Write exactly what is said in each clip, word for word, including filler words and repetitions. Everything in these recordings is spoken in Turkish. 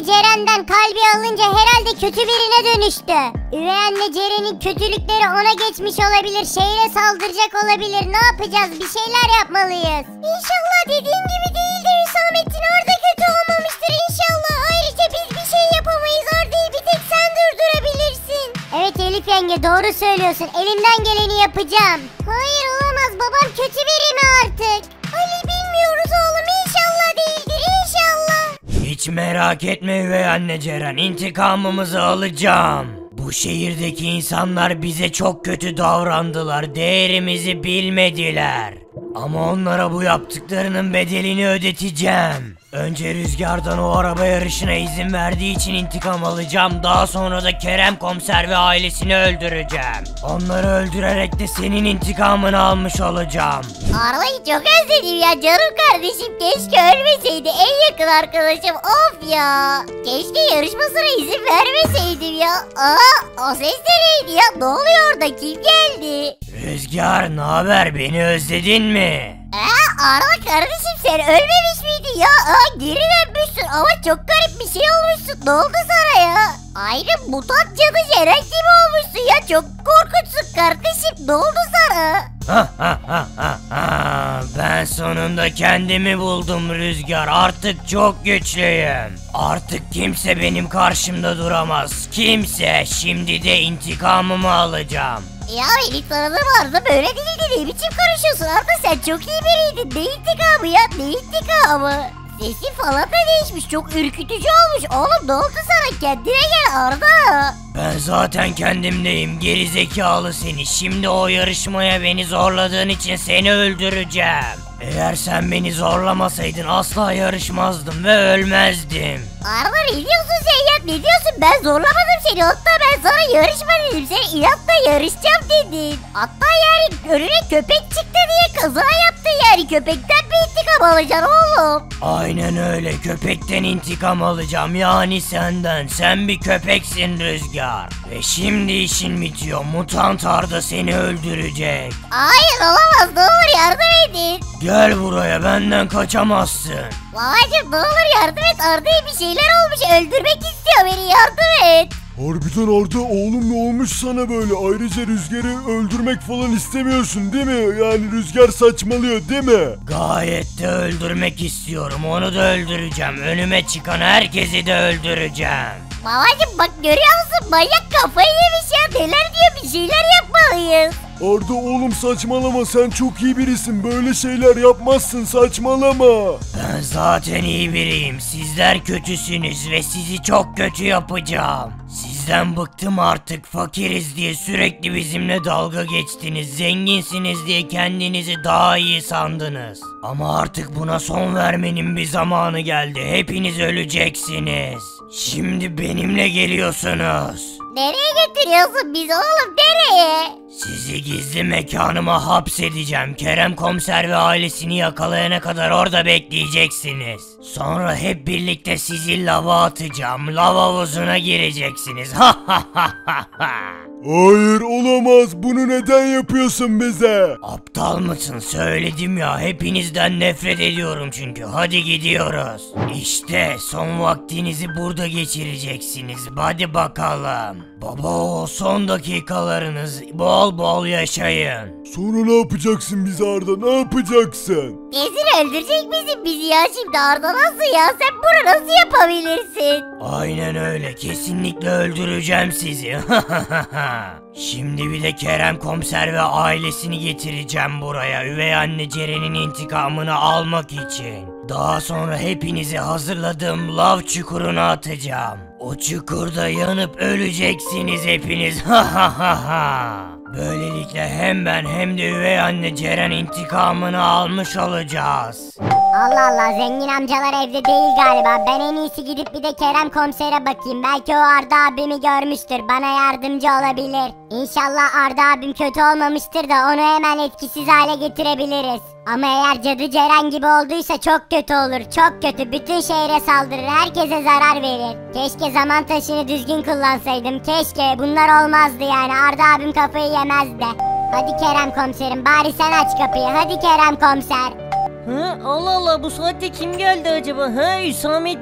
Ceren'den kalbi alınca herhalde kötü birine dönüştü. Üvey anne Ceren'in kötülükleri ona geçmiş olabilir. Şehre saldıracak olabilir. Ne yapacağız? Bir şeyler yapmalıyız. İnşallah dediğin gibi değildir Hüsamettin. Arda kötü olmamıştır inşallah. Ayrıca biz bir şey yapamayız. Arda'yı bir tek sen durdurabilirsin. Evet Elif yenge doğru söylüyorsun. Elimden geleni yapacağım. Hayır olamaz. Babam kötü biri mi artık? Ali bilmiyoruz oğlum. İnşallah değildir. İnşallah. Hiç merak etme üvey anne Ceren, intikamımızı alacağım. Bu şehirdeki insanlar bize çok kötü davrandılar, değerimizi bilmediler. Ama onlara bu yaptıklarının bedelini ödeteceğim. Önce Rüzgar'dan o araba yarışına izin verdiği için intikam alacağım. Daha sonra da Kerem Komiser ve ailesini öldüreceğim. Onları öldürerek de senin intikamını almış olacağım. Arda'yı çok özledim ya canım kardeşim. Keşke ölmeseydi, en yakın arkadaşım. Of ya. Keşke yarışmasına izin vermeseydim ya. Aa, o ses de neydi ya? Ne oluyor orada? Kim geldi? Rüzgar, ne haber? Beni özledin mi? Aa, Arda kardeşim sen ölmemiş miydin ya? Aa, geri dönmüşsün ama çok garip bir şey olmuşsun. Ne oldu sana ya? Aynı mutant cadı Ceren gibi olmuşsun ya. Çok korkunçsun kardeşim. Ne oldu sana? Ha ha ha ha ha. Ben sonunda kendimi buldum Rüzgar. Artık çok güçlüyüm. Artık kimse benim karşımda duramaz. Kimse. Şimdi de intikamımı alacağım. Ya ilk tanıdığım Arda böyle değildi. Ne biçim karışıyorsun Arda, sen çok iyi biriydin. Ne intikamı ya, ne intikamı? Sesin falan da değişmiş, çok ürkütücü olmuş. Oğlum ne oldu sana, kendine gel Arda. Ben zaten kendimdeyim gerizekalı seni. Şimdi o yarışmaya beni zorladığın için seni öldüreceğim. Eğer sen beni zorlamasaydın asla yarışmazdım ve ölmezdim. Arda ne diyorsun sen ya, ne diyorsun? Ben zorlamadım seni, hatta ben sana yarışma dedim. Sen inatla yarışacağım dedin. Hatta yani önüne köpek çıktı diye kaza yaptın, yani köpekten bir intikam alacaksın oğlum. Aynen öyle, köpekten intikam alacağım, yani senden. Sen bir köpeksin Rüzgar. Ve şimdi işin bitiyor, mutant Arda seni öldürecek. Hayır olamaz, ne olur yardım edin. Gel buraya, benden kaçamazsın. Babacım ne olur yardım et, Arda'ya bir şeyler olmuş, öldürmek istiyor beni, yardım et. Harbiden Arda oğlum, ne olmuş sana böyle? Ayrıca Rüzgar'ı öldürmek falan istemiyorsun değil mi? Yani Rüzgar saçmalıyor değil mi? Gayet de öldürmek istiyorum, onu da öldüreceğim. Önüme çıkan herkesi de öldüreceğim. Babacım bak görüyor musun, manyak kafayı yemiş ya, neler diyor, bir şeyler yapmalıyız. Arda oğlum saçmalama, sen çok iyi birisin, böyle şeyler yapmazsın, saçmalama. Ben zaten iyi biriyim, sizler kötüsünüz ve sizi çok kötü yapacağım. Sizden bıktım artık, fakiriz diye sürekli bizimle dalga geçtiniz, zenginsiniz diye kendinizi daha iyi sandınız. Ama artık buna son vermenin bir zamanı geldi, hepiniz öleceksiniz. Şimdi benimle geliyorsunuz. Nereye götürüyorsun bizi oğlum, nereye? Sizi gizli mekanıma hapsedeceğim. Kerem Komiser ve ailesini yakalayana kadar orada bekleyeceksiniz. Sonra hep birlikte sizi lava atacağım. Lava havuzuna gireceksiniz. Ha ha ha ha ha. Hayır olamaz, bunu neden yapıyorsun bize? Aptal mısın? Söyledim ya, hepinizden nefret ediyorum çünkü. Hadi gidiyoruz. İşte son vaktinizi burada geçireceksiniz. Hadi bakalım. Baba, o son dakikalarınız, bol bol yaşayın. Sonra ne yapacaksın bize Arda, ne yapacaksın? Kesin öldürecek misin bizi ya şimdi Arda, nasıl ya, sen bunu nasıl yapabilirsin? Aynen öyle, kesinlikle öldüreceğim sizi. Şimdi bir de Kerem Komiser ve ailesini getireceğim buraya, üvey anne Ceren'in intikamını almak için. Daha sonra hepinizi hazırladığım lav çukuruna atacağım. O çukurda yanıp öleceksiniz hepiniz. Böylelikle hem ben hem de üvey anne Ceren intikamını almış olacağız. Allah Allah, zengin amcalar evde değil galiba. Ben en iyisi gidip bir de Kerem Komiser'e bakayım. Belki o Arda abimi görmüştür, bana yardımcı olabilir. İnşallah Arda abim kötü olmamıştır da onu hemen etkisiz hale getirebiliriz. Ama eğer cadı Ceren gibi olduysa çok kötü olur, çok kötü. Bütün şehre saldırır, herkese zarar verir. Keşke zaman taşını düzgün kullansaydım, keşke. Bunlar olmazdı yani, Arda abim kafayı yemezdi. Hadi Kerem Komiserim, bari sen aç kapıyı, hadi Kerem Komiser. Hı, Allah Allah, bu saatte kim geldi acaba? Ha, Hüsamettin.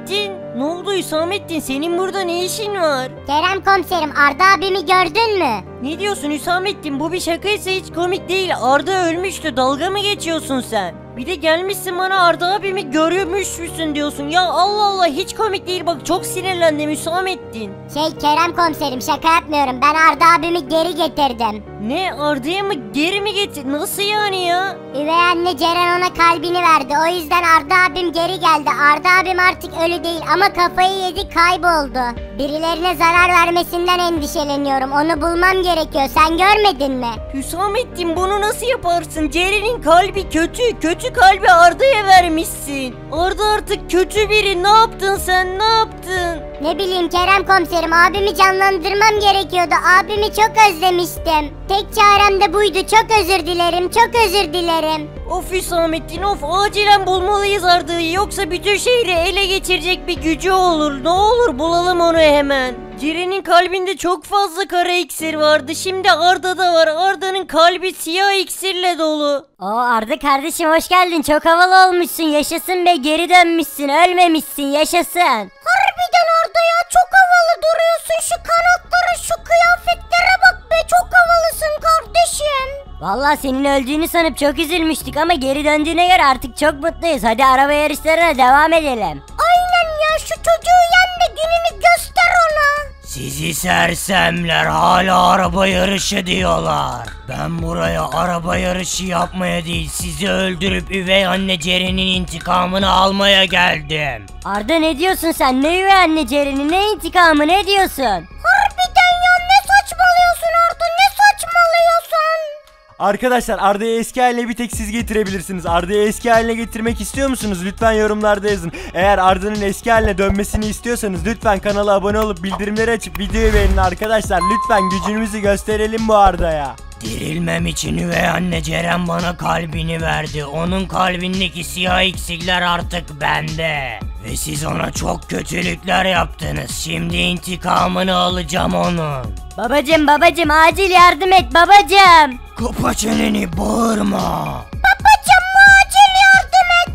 Ne oldu Hüsamettin, senin burada ne işin var? Kerem komiserim, Arda abimi gördün mü? Ne diyorsun Hüsamettin, bu bir şakaysa hiç komik değil. Arda ölmüştü, dalga mı geçiyorsun sen? Bir de gelmişsin bana Arda abimi görmüş müsün diyorsun. Ya Allah Allah, hiç komik değil, bak çok sinirlendim Hüsamettin. Şey Kerem komiserim, şaka yapmıyorum, ben Arda abimi geri getirdim. Ne, Arda'ya mı geri mi getir? Nasıl yani ya? Üvey anne Ceren ona kalbini verdi, o yüzden Arda abim geri geldi. Arda abim artık ölü değil ama kafayı yedi, kayboldu. Birilerine zarar vermesinden endişeleniyorum, onu bulmam gerekiyor, sen görmedin mi? Hüsamettin, bunu nasıl yaparsın? Ceren'in kalbi kötü, kötü kalbi Arda'ya vermişsin. Arda artık kötü biri, ne yaptın sen, ne yaptın? Ne bileyim Kerem komiserim, abimi canlandırmam gerekiyordu, abimi çok özlemiştim. Tek çarem de buydu, çok özür dilerim, çok özür dilerim. Of Hüsamettin of, acilen bulmalıyız Arda'yı, yoksa bütün şehri ele geçirecek bir gücü olur. Ne olur bulalım onu hemen. Ceren'in kalbinde çok fazla kara iksir vardı, şimdi Arda'da var. Arda'nın kalbi siyah iksirle dolu. Oo Arda kardeşim, hoş geldin, çok havalı olmuşsun, yaşasın be, geri dönmüşsün, ölmemişsin, yaşasın. Harbiden Arda ya, çok havalı duruyorsun, şu kanatlara, şu kıyafetlere bak be, çok havalısın kardeşim. Vallahi senin öldüğünü sanıp çok üzülmüştük ama geri döndüğüne göre artık çok mutluyuz. Hadi araba yarışlarına devam edelim. Aynen ya, şu çocuğu yen de gününü göster ona. Sizi sersemler, hala araba yarışı diyorlar. Ben buraya araba yarışı yapmaya değil, sizi öldürüp üvey anne Ceren'in intikamını almaya geldim. Arda ne diyorsun sen? Ne üvey anne Ceren'i, ne intikamı, ne diyorsun? Harbiden ya, ne saçmalıyorsun Arda, ne saçmalıyorsun? Arkadaşlar, Arda'yı eski haline bir tek siz getirebilirsiniz. Arda'yı eski haline getirmek istiyor musunuz? Lütfen yorumlarda yazın. Eğer Arda'nın eski haline dönmesini istiyorsanız lütfen kanala abone olup bildirimleri açıp videoyu beğenin arkadaşlar. Lütfen gücümüzü gösterelim bu Arda'ya. Dirilmem için üvey anne Ceren bana kalbini verdi. Onun kalbindeki siyah iksirler artık bende. Ve siz ona çok kötülükler yaptınız. Şimdi intikamını alacağım onun. Babacım babacım, acil yardım et babacım. Kapa çeneni, bağırma. Babacım, acil yardım et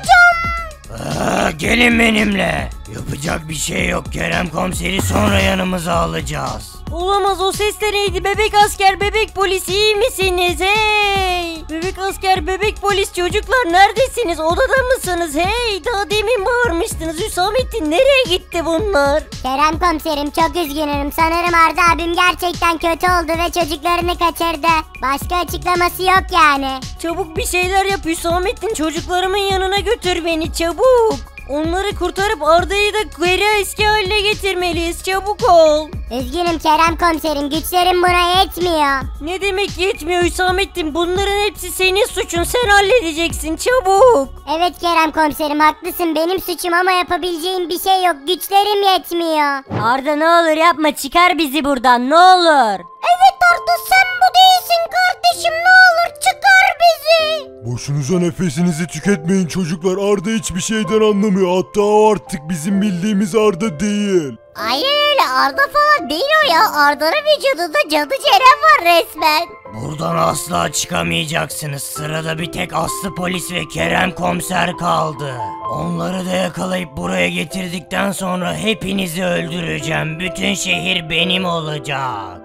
babacım. Aa, gelin benimle. Yapacak bir şey yok, Kerem komiseri sonra yanımıza alacağız. Olamaz, o ses de neydi? Bebek asker, bebek polis, iyi misiniz? Hey! Bebek asker, bebek polis, çocuklar neredesiniz? Odada mısınız? Hey! Daha demin bağırmıştınız. Hüsamettin, nereye gitti bunlar? Kerem komiserim, çok üzgünüm, sanırım Arda abim gerçekten kötü oldu ve çocuklarını kaçırdı. Başka açıklaması yok yani. Çabuk bir şeyler yap Hüsamettin, çocuklarımın yanına götür beni çabuk. Onları kurtarıp Arda'yı da geri eski haline getirmeliyiz, çabuk ol. Üzgünüm Kerem komiserim, güçlerim buna yetmiyor. Ne demek yetmiyor Hüsamettin, bunların hepsi senin suçun, sen halledeceksin, çabuk. Evet Kerem komiserim, haklısın, benim suçum ama yapabileceğim bir şey yok, güçlerim yetmiyor. Arda ne olur yapma, çıkar bizi buradan, ne olur. Evet Arda, sen bu değilsin kardeşim, ne olur çıkar bizi. Boşunuza nefesinizi tüketmeyin çocuklar. Arda hiçbir şeyden anlamıyor. Hatta o artık bizim bildiğimiz Arda değil. Aynen öyle, Arda falan değil o ya. Arda'nın vücudunda cadı Ceren var resmen. Buradan asla çıkamayacaksınız. Sırada bir tek Aslı polis ve Kerem komiser kaldı. Onları da yakalayıp buraya getirdikten sonra hepinizi öldüreceğim. Bütün şehir benim olacak.